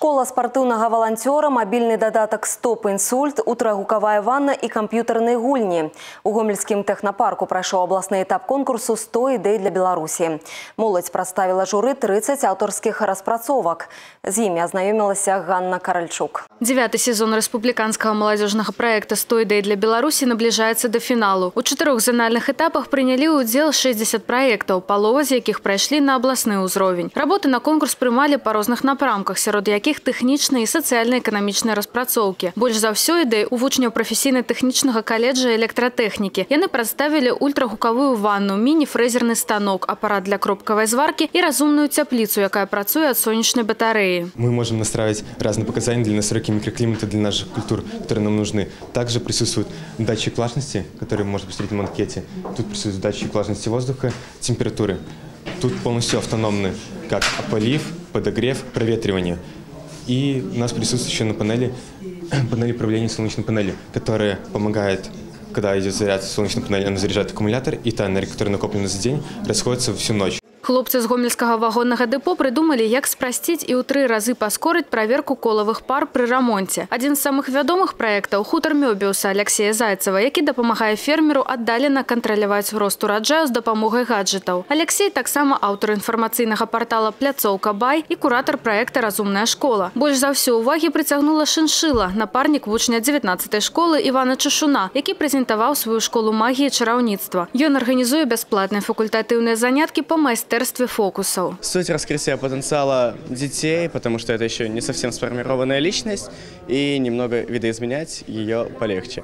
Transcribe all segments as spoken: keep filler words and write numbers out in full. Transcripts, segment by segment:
Школа спартыўнага валанцёра, мабільны дадатак «Стоп-інсульт», ультрагукавая ванна і камп'ютарныя гульні. У гомельскім тэхнапарку прайшоў абласны этап конкурсу «сто ідэй для Беларусі». Моладзь прадставіла журы тридцать аўторскіх распрацовак. З імі азнаёмілася Ганна Каральчук. Девятый сезон республиканского молодежного проекта «сто идей для Беларуси» наближается до финалу. У четырех зональных этапах приняли удел шестьдесят проектов, полова з якіх прайшлі на абласны ўзровень. Работы на конкурс прымалі па розных напрамках, сярод якіх тэхнічныя і сацыяльна-эканамічныя распрацоўкі. Больш за ўсё ідэй у вучняў прафесійна-тэхнічнага каледжа электратэхнікі. Яны прадставілі ультрагукавую ванну, міні-фрэзерны станок, апарат для кропкавай зваркі і разумную цяпліцу, якая працуе ад сонечнай батарэі. Мы можем настраивать разные показания для настройки микроклимата для наших культур, которые нам нужны. Также присутствует датчик влажности, который можно посмотреть на манкете. Тут присутствует датчик влажности воздуха, температуры. Тут полностью автономны, как полив, подогрев, проветривание. И у нас присутствует еще на панели панель управления солнечной панели, которая помогает, когда идет заряд солнечной панели, она заряжает аккумулятор, и та энергия, которая накоплена за день, расходится всю ночь. Хлопцы з гомельскага вагоннага дэпо прыдумалі, як спрасціць і ў тры разы паскорыць праверку колавых пар пры рамонце. Адзін з самых вядомых праектаў хутар Мёбіуса Алексея Зайцева, які дапамагае фермеру аддалена кантраляваць рост ураджаю з дапамогай гаджетаў. Алексей таксама аўтар інфармацыйнага партала «Пляцоўка Бай» і куратар праекта «Разумная школа». Больш за ўсё увагі прыцягнула шыншыла, напарнік вучня дзевятнаццатай школы Івана Чашуна, які прэзентаваў сваю школу магіі і чараўніцтва. Ён арганізуе бясплатныя факультатыўныя заняткі па майстэрстве фокусов. Суть раскрытия потенциала детей, потому что это еще не совсем сформированная личность, и немного видоизменять ее полегче.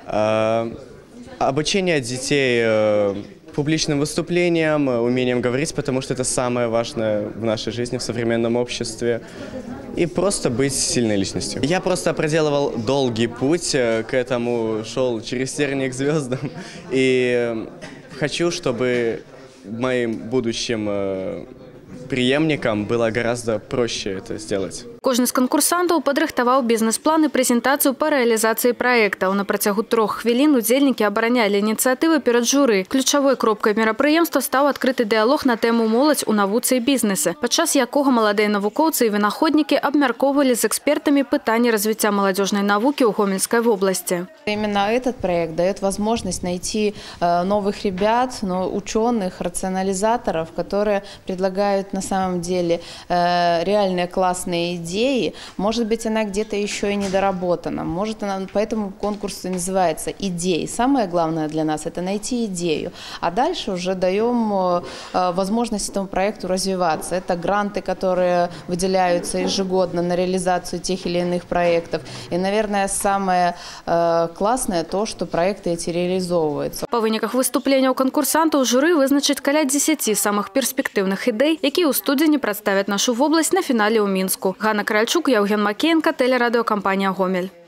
Обучение детей публичным выступлениям, умением говорить, потому что это самое важное в нашей жизни, в современном обществе. И просто быть сильной личностью. Я просто проделывал долгий путь к этому, шел через тернии к звездам. И хочу, чтобы моим будущим преемникам было гораздо проще это сделать. Кожны з канкурсантаў падрыхтаваў бізнес-план і прэзентацыю па рэалізацыі праектаў. На працягу трох хвілін удзельнікі абаранялі ініцыятывы перад журы. Ключавой кропкай мерапрыемства стаў адкрыты дыялог на тэму «Моладзь у навуцы і бізнесе», падчас якога маладыя навукоўцы і вынаходнікі абмяркоўвалі з экспертамі пытанні развіцця маладзёжнай навукі ў Гомельской области. Именно этот проект дает возможность найти новых ребят, ученых, рационализаторов, которые предлагают на самом деле реальные классные идеи. Идеи, может быть, она где-то еще и недоработана. Может, она, поэтому конкурс и называется «Идеи». Самое главное для нас – это найти идею. А дальше уже даем возможность этому проекту развиваться. Это гранты, которые выделяются ежегодно на реализацию тех или иных проектов. И, наверное, самое классное то, что проекты эти реализовываются. По выніках выступленняў канкурсантаў журы вызначыць каля десяти самых перспектыўных ідэй, якія ў студзені прадставяць нашу вобласць на фінале ў Мінску. Ганна Каральчук, Яўген Макеенка, телерадиокомпания «Гомель».